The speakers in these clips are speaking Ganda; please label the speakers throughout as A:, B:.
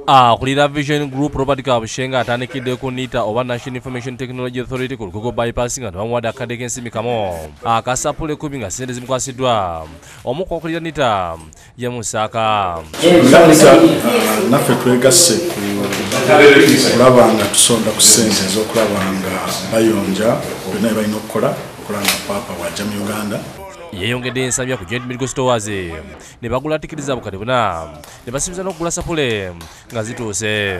A: Kulira Vision Group Robert Kabushenga atandikidde ku NITA oba National Information Technology Authority ku Lugogo bypass nga tebamuwadde akadde k'ensimikamo akasapule kubi nga ssente zimukwasiddwa. Omu ku bakulira NITA ye Musaaka.
B: Naffe twegasse kulaba nga tusonda ku ssente ez'okulaba nga bayonja byonna bye balina okukola nga Papa wajja mu Uganda.
A: Yeyongedde ensabya ku Joint Medical Stores ne bagula tikiti za bukadde buna ne basuubiza n'okugula sapule nga zituuse.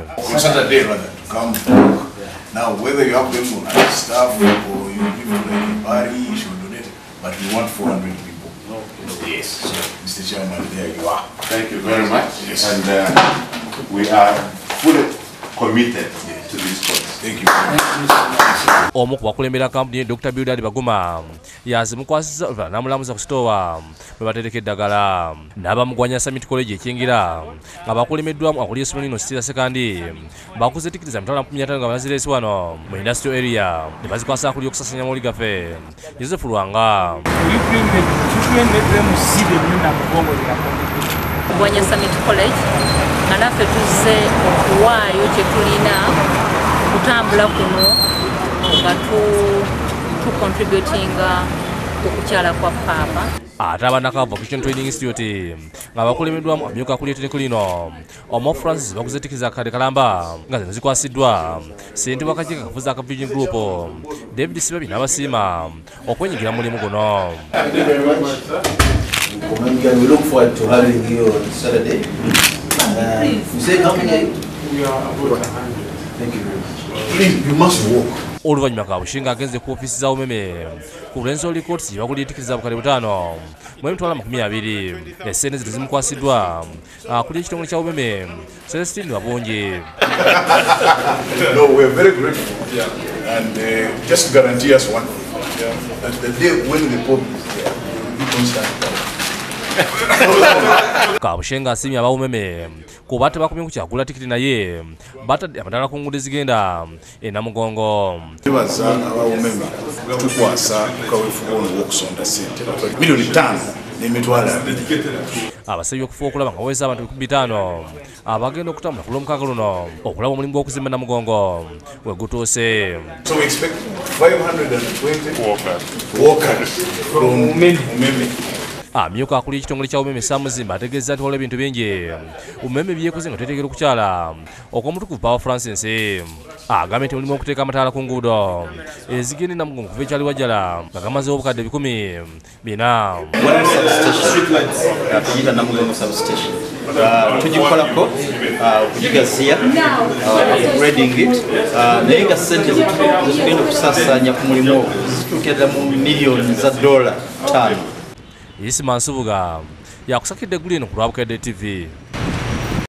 C: Now whether you have them as staff or you give them a party, you should donate, but we want 400 people. Yes, so Mr. Chairman, there you are.
D: Thank you very much.
C: Yes.
D: And we are fully committed to this cause.
C: Thank you very much.
A: Omu ku bakulembera kampuni Dr. Bildad Baguma yazimukwasiza n'amulamuza ku sitoowa bwe batereka eddagala. N'abamugwanya Summit College ekyingira nga bakulemeddwamu akulira essomero lino Sitira Sekandi bakuze tikiti za mitwalo 500 nga bazireese wano mu industrial area ne bazikwasa akulira okusasanya mawuli gaffe Joseph Lwanga.
E: Mugwanya Summit College nga naffe tuzze okuwaayo kye tulina kutambula kuno nga tucontributinga okukyala kwa Papa.
A: Ate abanaka Vocation Training Institute nga bakulemeddwamu amyuka akulira ettendeko lino Omo Francis baguze tikiti za kadde kalamba nga zino zikwasiddwa ssente w'akakiiko akafuzi aka Vision Group David Sibabi n'abasiima okwenyigira mu mulimu guno.
F: We look forward to having you on Saturday. You say how many? Thank you very much.
C: Please, you must walk.
A: Oluvannyuma Kabushenga agenze ku ofiisi za umeme ku Provincial Court gye bagulira tikiti za bukadde 5 mu emitwalo 20 essente zino zimukwasiddwa akulira ekitongole kya umeme Celestine Wabonje.
C: No, we are very grateful. And just guarantee us one thing. That the day when the Pope is there, we don't stand.
A: Kabushenga asiimye abawumeme kuba tebakomye ku kyagula tikiti naye batadde amatala ku nguudo ezigenda e Namugongo.
C: Tubaza abawumeme tukwasa kaweefube ono w'okusonda ssente milioni 5 n'emitwalo 2.
A: Abasabye okufuba okulaba nga baweesa abantu 500 abagenda okutambula ku Lwomukaaga luno okulaba omulimu gw'okuzimba Namugongo we gutuuse.
C: So we expect 520 walkers from Umeme.
A: Amyuka akulira ekitongole kya umeme Samuzimba ategeeza nti waliwo ebintu bingi umeme byekoze nga twetegera okukyala okw'omutukuvu Power Francis agambye nti mulimu okuteeka amataala ku nguudo ezigenda Namugongo kuva ekyali Wajjala nga gamazeewo obukadde 104.
F: Tuyita Namugongo substation. Tugikolako okugigaziya upgrading it naye nga ssente zetugenda okusaasaanya ku mulimu ogwo zituukirira mu miliyoni za $5.
A: Isima Nsubuga yakusakidde eggulu eno ku Lwabukedde TV.